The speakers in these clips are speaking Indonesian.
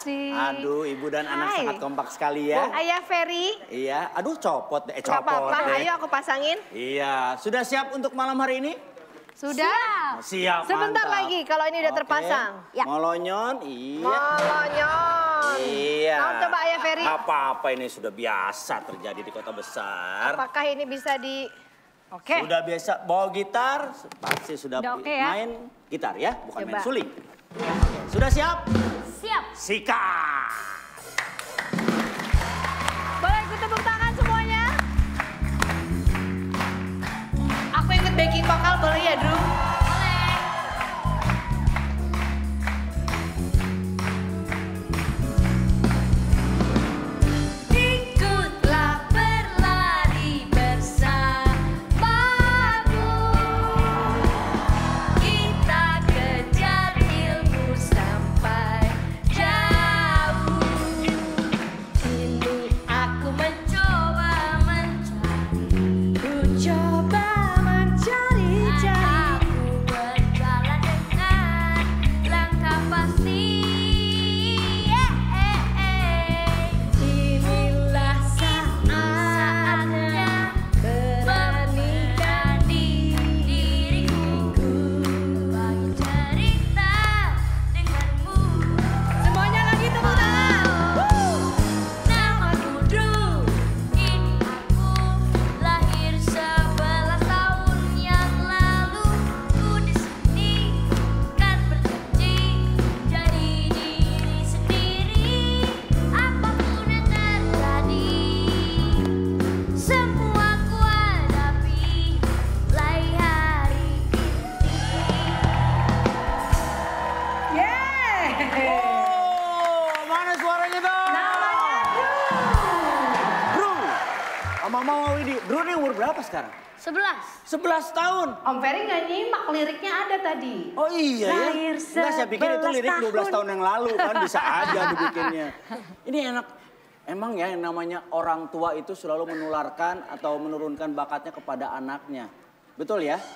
kasih. Aduh, ibu dan anak sangat kompak sekali ya. Ayah Ferry. Iya, aduh copot deh, Gak apa-apa, ayo aku pasangin. Iya, sudah siap untuk malam hari ini? Sudah. Siap, Sebentar mantap. lagi kalau ini udah terpasang. Ya. Molonyon, iya. Molonyon. Iya. Mau coba Ayah Ferry? Apa-apa, ini sudah biasa terjadi di kota besar. Apakah ini bisa di... Oke. Sudah biasa bawa gitar, pasti sudah ya? main gitar ya, bukan Coba. main suling. Sudah siap? Siap. Sikat. Boleh ikut tepuk tangan semuanya? Aku ikut backing vokal boleh ya, Drew? Bro ini umur berapa sekarang? 11. 11 tahun. Om Ferry nggak nyimak liriknya ada tadi. Oh iya ya? Enggak, saya pikir itu lirik 12 tahun yang lalu kan bisa aja dibikinnya. Ini enak. Emang ya yang namanya orang tua itu selalu menularkan atau menurunkan bakatnya kepada anaknya. Betul ya?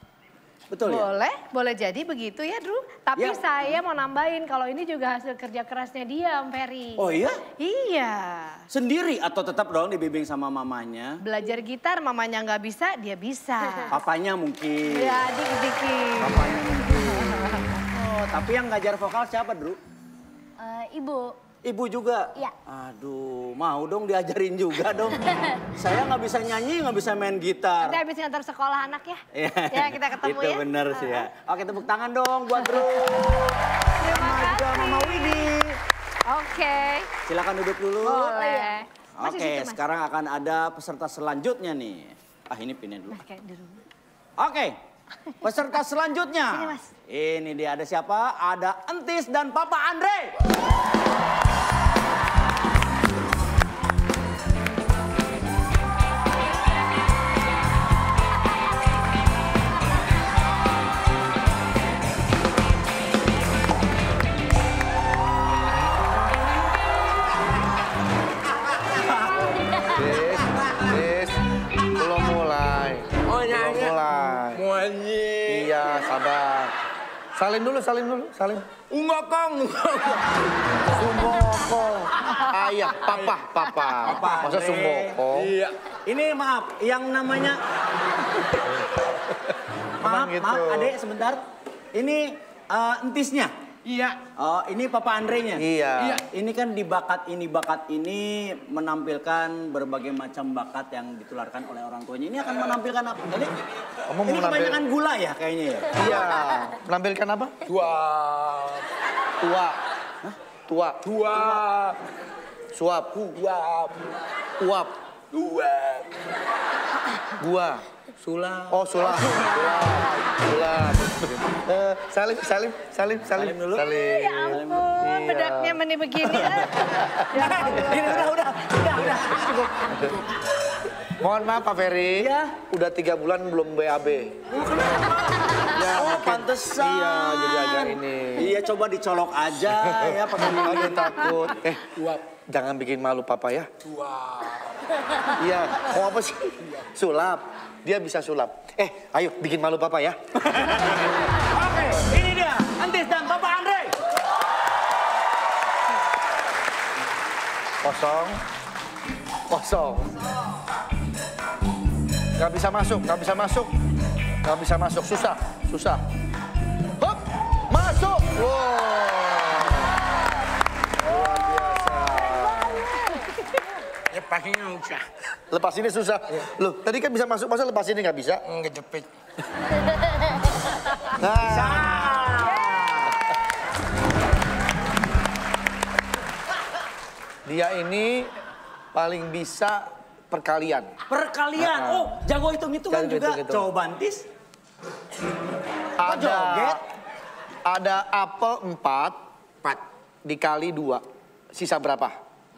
Betul ya? Boleh jadi begitu ya, Drew. Tapi ya. Saya mau nambahin kalau ini juga hasil kerja kerasnya dia, Om Ferry. Oh iya? Iya. Sendiri atau tetap dong dibimbing sama mamanya? Belajar gitar, mamanya nggak bisa, dia bisa. Papanya mungkin. Ya, dikit-dikit. Papanya mungkin. Oh, tapi yang ngajar vokal siapa, Drew? Ibu. Ibu juga? Iya. Aduh, mau dong diajarin juga dong. Saya nggak bisa nyanyi, nggak bisa main gitar. Nanti habis ngantar sekolah anak ya. Ya, kita ketemu itu ya. Itu bener sih ya. Oke, tepuk tangan dong buat Drew. Terima kasih. Juga Mama Widi. Oke. Silakan duduk dulu. Boleh. Oke, sekarang akan ada peserta selanjutnya nih. Ah, ini pindah dulu. Oke, peserta selanjutnya. Sini, Mas. Ini dia, ada siapa? Ada Entis dan Papa Andre. Belum mulai. Oh, nyanyi. Belum mulai. Nyanyi. Iya, sabar. Salin dulu, salin. Enggak, Kang. Sumboko. Ayah, papa. Masa Sumboko? Iya. Ini maaf, yang namanya... maaf, gitu. Adek sebentar. Ini entisnya? Iya. Oh, ini Papa Andre-nya? Iya. Ini kan di bakat ini menampilkan berbagai macam bakat yang ditularkan oleh orang tuanya. Ini akan menampilkan apa? Tadi? Ini kebanyakan gula ya kayaknya ya? Iya. Menampilkan apa? Tua. Suap. Uap. Gua. Sulap. Oh, sulap. Salim dulu. Ya ampun, bedaknya meni begini. Ini udah. Cukup. Mohon maaf Pak Ferry. Iya. Udah 3 bulan belum BAB. Ya, oh, pantesan. Iya, jadi agak ini. Iya, coba dicolok aja ya pakai Aku takut. Jangan bikin malu Papa ya. Iya, mau apa sih? Sulap. Dia bisa sulap. Ayo bikin malu Papa ya. Oke, ini dia Entis dan Papa Andre. Kosong. Kosong. Nggak bisa masuk, nggak bisa masuk. Nggak bisa masuk, susah, susah. Hop, masuk. Wow. Luar biasa. Ya pasti nggak usah. Lepas ini susah. Loh, tadi kan bisa masuk, masa lepas ini nggak bisa? Ngejepit. Nah. Dia ini paling bisa perkalian. Perkalian. Oh, jago hitung-hitungan Jago juga. hitung-hitung. Coba Antis. Ada joget? ada apel 4 dikali 2. Sisa berapa?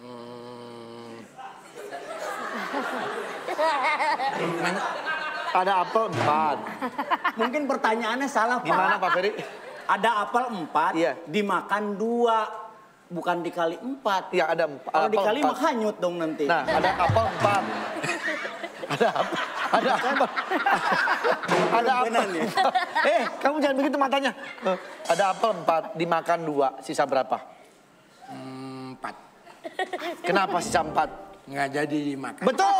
Ada apel 4. Mungkin pertanyaannya salah, Pak. Gimana Pak Ferry? Ada apel 4, Iya. dimakan 2. Bukan dikali 4. Iya, ada Kalau apel dikali 4. mah hanyut dong nanti. Nah, ada apel 4. Ada apel. Ada apel. Beneran ya? Kamu jangan begitu matanya. Ada apel 4, dimakan 2. Sisa berapa? 4. Kenapa sisa 4? Nggak jadi dimakan. Betul!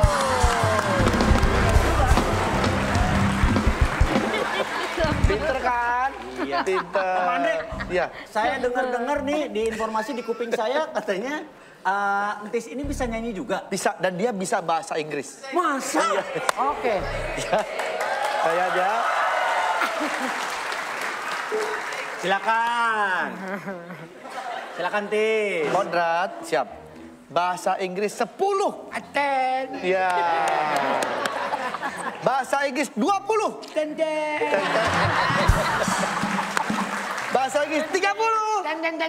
Pinter kan? Iya. Pinter. Pak Andre, Iya. saya dengar-dengar nih di informasi di kuping saya katanya Entis ini bisa nyanyi juga. Bisa, dan dia bisa bahasa Inggris. Masa? Oke. Ya. Saya aja. Silakan. Silakan Tis. Kodrat, siap. Bahasa Inggris 10. Aten. Ya. Bahasa Inggris 20. Tenden. Bahasa Inggris 30. Tenden.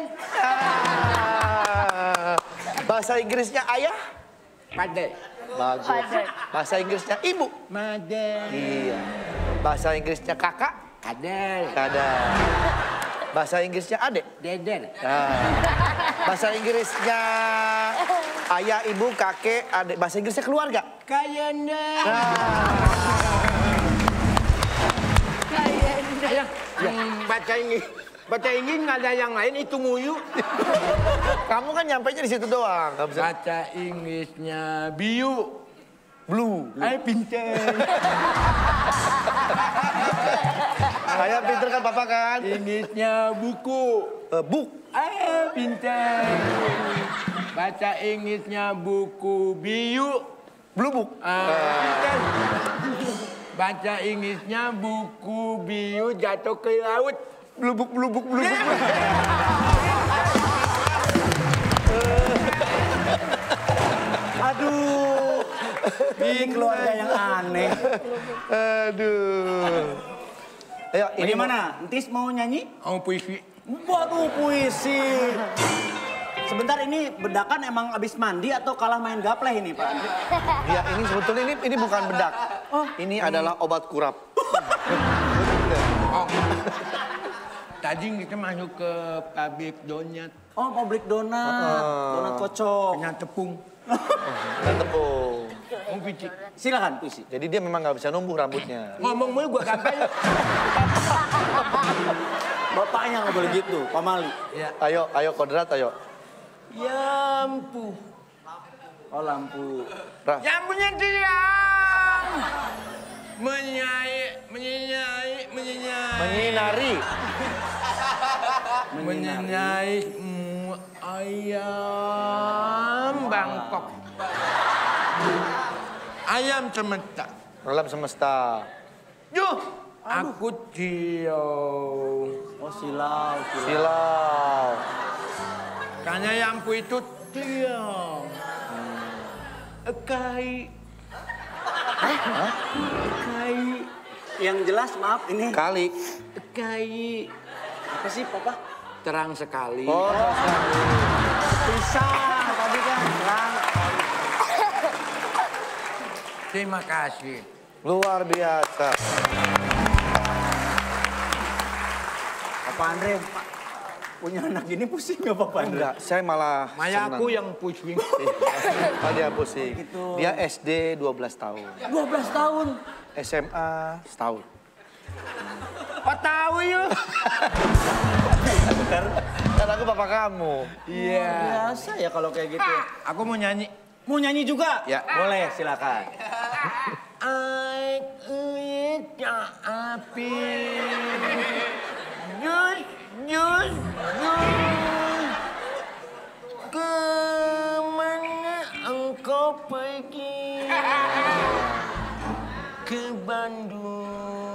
Bahasa Inggrisnya ayah. Pade. Bagus. Bahasa Inggrisnya ibu. Made. Iya. Bahasa Inggrisnya kakak. Kadel. Ada. Bahasa Inggrisnya adik. Deder. Bahasa Inggrisnya ayah, ibu, kakek, adik. Bahasa Inggrisnya keluarga. Kayanda. Ayah. Baca Inggris nggak ada yang lain, itu nguyu. Kamu kan nyampainya di situ doang. Nggak bisa. Baca Inggrisnya biu. Blue. Ay, pinter. Ayah pinter kan papa kan? Inggrisnya buku. Book. Ay, pinter. Baca Inggrisnya buku biu. Blue book. Pinter. Baca Inggrisnya buku biu jatuh ke laut. Blue book, blue book, blue book. Aduh. Ini keluarga yang aneh. Aduh. Ayo, ini Bagaimana? Entis mau nyanyi? Oh, puisi. Waduh, puisi. Sebentar, ini bedakan emang abis mandi atau kalah main gapleh ini, Pak Andre? Ya, ini sebetulnya ini bukan bedak. Oh. Ini adalah obat kurap. Oh. Tadi kita masuk ke pabrik donat. Oh, pabrik donat. Donat kocok. Kena tepung. Dan tepung. Mau puisi. Silakan puisi. Jadi dia memang nggak bisa numbuh rambutnya. Ngomong mulu gua gampang. Bapaknya nggak boleh gitu, Pak Mali. Ya. Ayo Kodrat, ayo. Yampu. Oh, lampu. Raf. Yang punya tiang. Menyinari. Menyinari ayam Bangkok. Ayam semesta. Alam semesta. Yuh, aku cium. Oh, silau. Silau. Karena Yampu itu cium. Kai. Kai. Yang jelas, maaf, ini Kali. Kai. apa sih, Papa? Terang sekali. Oh, Bisa, tadi kan terang. Terima kasih. luar biasa. Papa Andre, punya anak gini pusing nggak Papa Andre? Enggak, saya malah Mayaku senang. yang pusing. Oh, dia pusing. Gitu. Dia SD 12 tahun. 12 tahun. SMA setahun. Oh tahu yuk. Kan aku papa kamu. Iya. Biasa ya kalau kayak gitu. Aku mau nyanyi. Mau nyanyi juga? Ya. Boleh, silakan. Api. Jus. Kemana engkau pergi? Ke Bandung.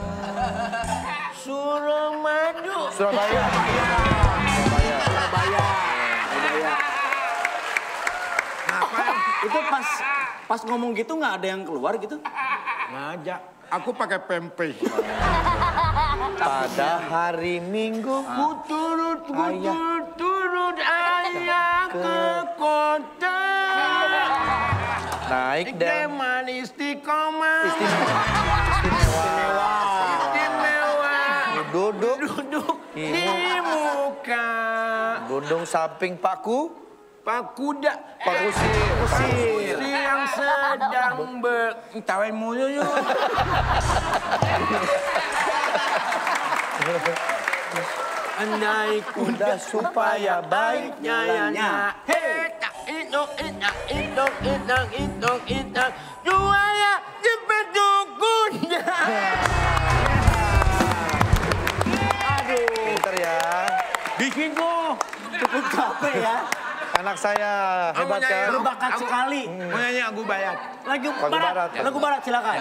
Suramadu. Surabaya. Itu pas ngomong gitu nggak ada yang keluar gitu? Ngajak. Aku pakai pempek. Pada hari Minggu. Ku turut ayah ke kota. Naik dan Deman istiqomah. istimewa. Duduk Di muka. Dudung samping Pakku. Pak Kuda. Pak Kusir. Yang sedang tawain mulu yuk. Andai kuda supaya baik nyayanya. Hei, itok. Juara dipetuk kuda. Pinter ya. Bikin kok. Cukup capek ya. Anak saya hebat kan? Berbakat sekali. Mau nyanyi aku bayar. Lagu barat. Lagu barat silakan.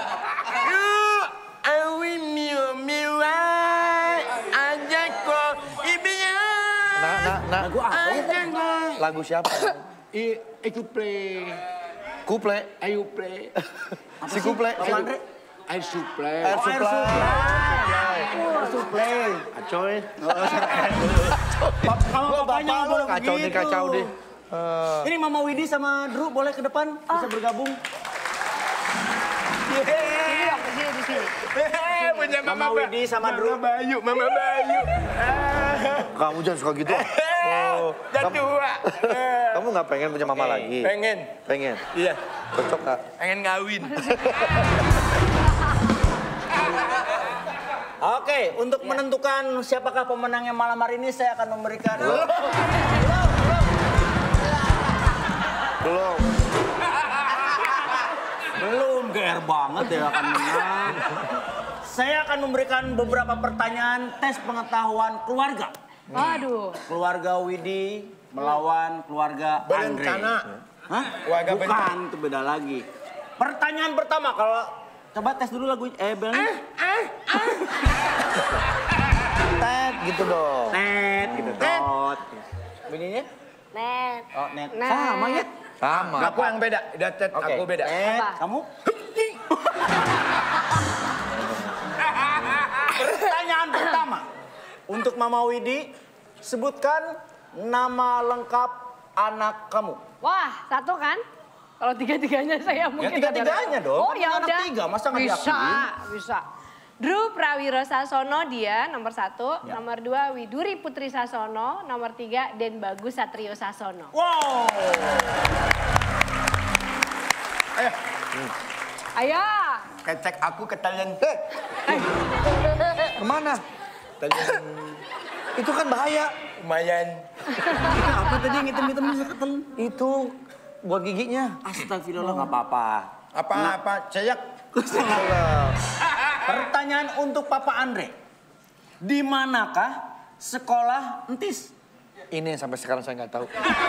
Awi miwai ajak kok ibinya. Nah. Lagu apa? Ajak kok. Lagu siapa? Itu play. Kuple. Ayo play. Si Kuple. Bang Andre? Air supply. Air supply. Suplai. Acoy. Kamu bapaknya nggak boleh Kacau begitu. nih, kacau deh. Ini Mama Widi sama Drew boleh ke depan? Bisa bergabung? Di sini. Punya Mama Widi sama Drew. Mama Bayu. Kamu jangan suka gitu. Dan tua. Kamu nggak pengen punya mama lagi? Pengen. Pengen? Iya. Cocok kak? Pengen ngawin. Oke, untuk menentukan siapakah pemenangnya malam hari ini, saya akan memberikan... Belum. Belum, GR banget ya akan menang. Saya akan memberikan beberapa pertanyaan tes pengetahuan keluarga. Waduh. Keluarga Widi melawan keluarga Andre. Berencana. Hah? Keluarga Bukan, itu beda lagi. Pertanyaan pertama, kalau... Coba tes dulu lagu belnya. Tet gitu dong. Net, gitu. Tot. Bunyinya? Net. Oh, net. Net. Sama ya? Sama. Aku yang beda. Udah Ted, Oke. aku beda. Net, Apa? kamu? Pertanyaan pertama. Untuk Mama Widi, sebutkan nama lengkap anak kamu. Wah, satu kan? Kalau tiga-tiganya saya mungkin... tiga-tiganya dong. Oh Kan ya anak udah. tiga, masa nggak Bisa, diakuin? bisa. Drew Prawiro Sasono dia nomor 1, Ya. nomor 2 Widuri Putri Sasono, nomor 3 Den Bagus Satrio Sasono. Wow. Ayo. Kecek aku ke talian. Kemana? Talian Itu kan bahaya. lumayan. Apa tadi yang hitam-hitam bisa ketemu? Itu buat giginya. Astagfirullah, nggak apa-apa. Apa-apa, ceyak. Pertanyaan untuk Papa Andre. Di manakah sekolah Entis? Ini yang sampai sekarang saya nggak tahu.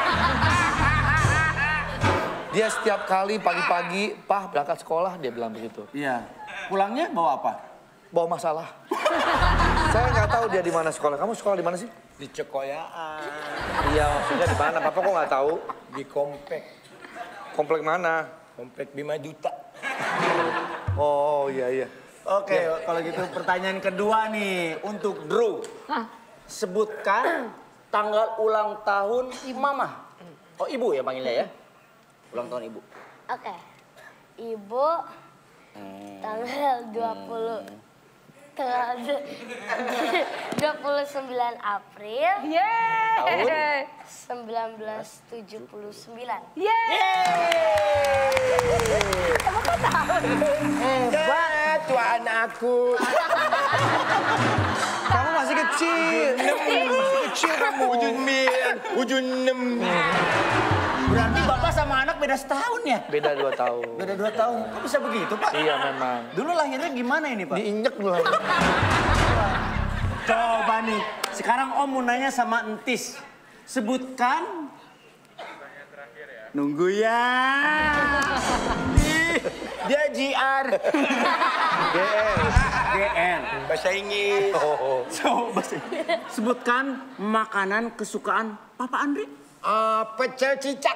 Dia setiap kali pagi-pagi, Pah berangkat sekolah, dia bilang begitu. Iya. Pulangnya bawa apa? Bawa masalah. Saya nggak tahu dia di mana sekolah. Kamu sekolah di mana sih? Di Cekoyaan. Iya, maksudnya di mana? Papa kok nggak tahu? Di komplek. Komplek mana? Komplek 5 juta. Oh, iya. Oke, kalau gitu pertanyaan kedua nih untuk Drew. Sebutkan tanggal ulang tahun Mama. Oh, Ibu ya panggilnya ya? Ulang tahun Ibu. Oke. Ibu tanggal 29 April Yeay. 1979. Hebat, tuan aku. Kamu masih kecil. kecil. Masih kecil kamu. Ujung 6. Berarti bapak sama anak beda setahun ya? Beda 2 tahun. Beda 2 tahun. Kok bisa begitu Pak? Iya memang. Dulu lahirnya gimana ini Pak? Diinjek dulu. Coba nih, sekarang Om mau nanya sama Entis. Sebutkan. Nunggu ya. Ih, dia JR. GR. Bahasa Inggris. Coba sebutkan makanan kesukaan Papa Andri. Pecel cicak.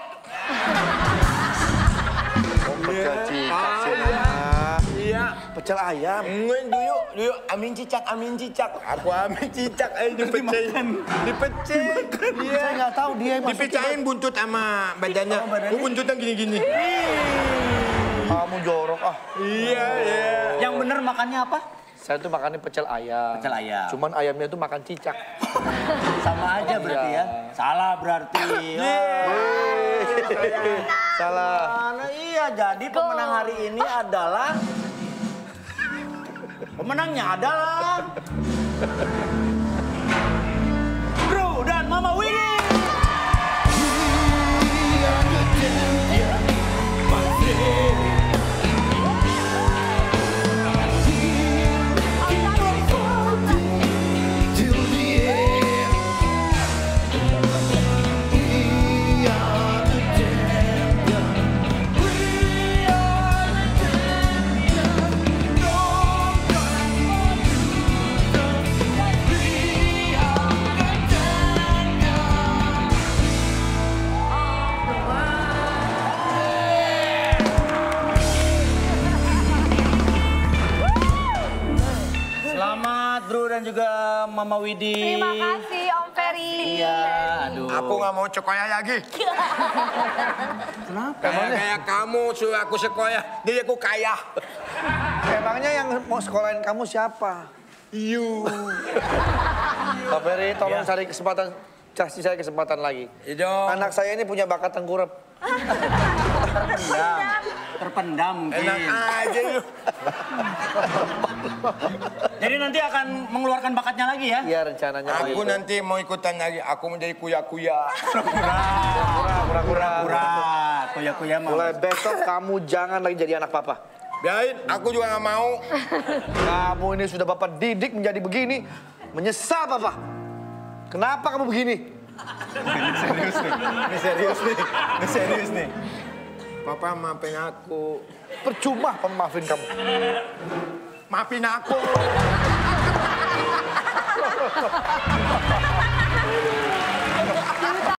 Pecel cicak sih. Iya. Pecel ayam. Dulu amin cicak. Aku amin cicak dipecel. Iya. Saya nggak tahu dia masuk. Dipecahin buntut sama badannya. Oh, buntutnya gini-gini. Kamu jorok ah. Iya. Yang bener makannya apa? Saya tuh makannya pecel ayam. Pecel ayam. Cuman ayamnya tuh makan cicak. Sama aja berarti ya. Salah berarti. Salah. Nah, iya, jadi pemenang hari ini adalah... Pemenangnya adalah... Bro dan Mama Winnie. Selamat Bro dan juga Mama Widi. Terima kasih Om Ferry. Iya, aduh. Aku nggak mau sekolah lagi. Kenapa? Kayak kamu suruh aku sekolah, jadi aku kaya. Emangnya yang mau sekolahin kamu siapa? You. Pak Ferry, tolong Iya. cari kesempatan, kasih saya kesempatan lagi. Itu. Anak saya ini punya bakat tengkurap. Terpendam mungkin. Enak aja lu. Jadi nanti akan mengeluarkan bakatnya lagi ya? Iya rencananya. Aku nanti mau ikutan lagi. Aku menjadi kuya-kuya. Kura-kura. Kuya-kuya mah. Mulai besok kamu jangan lagi jadi anak papa. Biarin, aku juga nggak mau. Kamu ini sudah bapak didik menjadi begini. Menyesal papa. Kenapa kamu begini? Ini serius nih. Papa maafin aku. Percuma pemaafin kamu. Maafin aku.